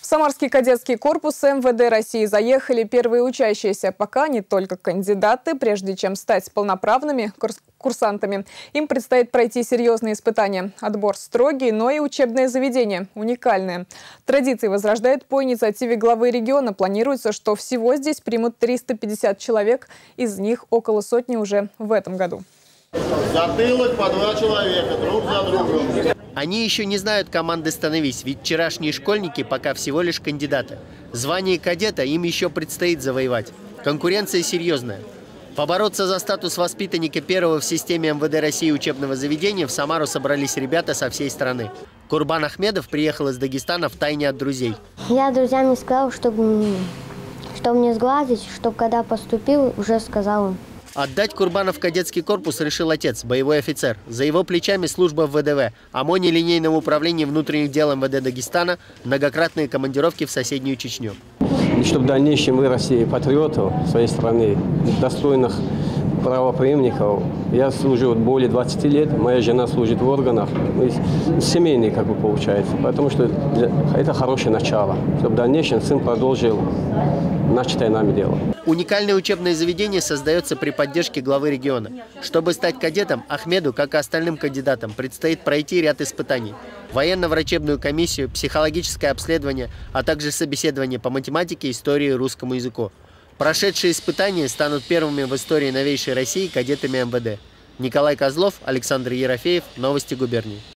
Самарский кадетский корпус МВД России заехали первые учащиеся, пока не только кандидаты. Прежде чем стать полноправными курсантами, им предстоит пройти серьезные испытания. Отбор строгий, но и учебное заведение уникальное. Традиции возрождают по инициативе главы региона. Планируется, что всего здесь примут 350 человек, из них около сотни уже в этом году. Затылок по 2 человека, друг за другом. Они еще не знают команды «Становись», ведь вчерашние школьники пока всего лишь кандидаты. Звание кадета им еще предстоит завоевать. Конкуренция серьезная. Побороться за статус воспитанника первого в системе МВД России учебного заведения в Самару собрались ребята со всей страны. Курбан Ахмедов приехал из Дагестана втайне от друзей. Я друзьям не сказал, чтобы не сглазить, чтобы когда поступил, уже сказал им. Отдать Курбана в кадетский корпус решил отец, боевой офицер. За его плечами служба в ВДВ, ОМОН линейного управления внутренних дел МВД Дагестана, многократные командировки в соседнюю Чечню. И чтобы в дальнейшем вырасти патриотов своей страны, достойных правопреемников. Я служу более 20 лет, моя жена служит в органах, семейный как бы получается, потому что это хорошее начало, чтобы в дальнейшем сын продолжил начатое нами дело. Уникальное учебное заведение создается при поддержке главы региона. Чтобы стать кадетом, Ахмеду, как и остальным кандидатам, предстоит пройти ряд испытаний. Военно-врачебную комиссию, психологическое обследование, а также собеседование по математике, истории и русскому языку. Прошедшие испытания станут первыми в истории новейшей России кадетами МВД. Николай Козлов, Александр Ерофеев. Новости губернии.